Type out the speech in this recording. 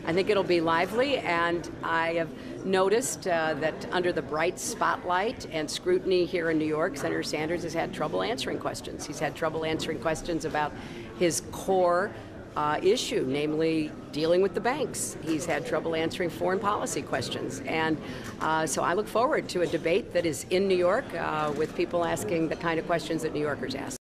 I think it'll be lively, and I have noticed that under the bright spotlight and scrutiny here in New York, Senator Sanders has had trouble answering questions. He's had trouble answering questions about his core issue, namely dealing with the banks. He's had trouble answering foreign policy questions. And so I look forward to a debate that is in New York with people asking the kind of questions that New Yorkers ask.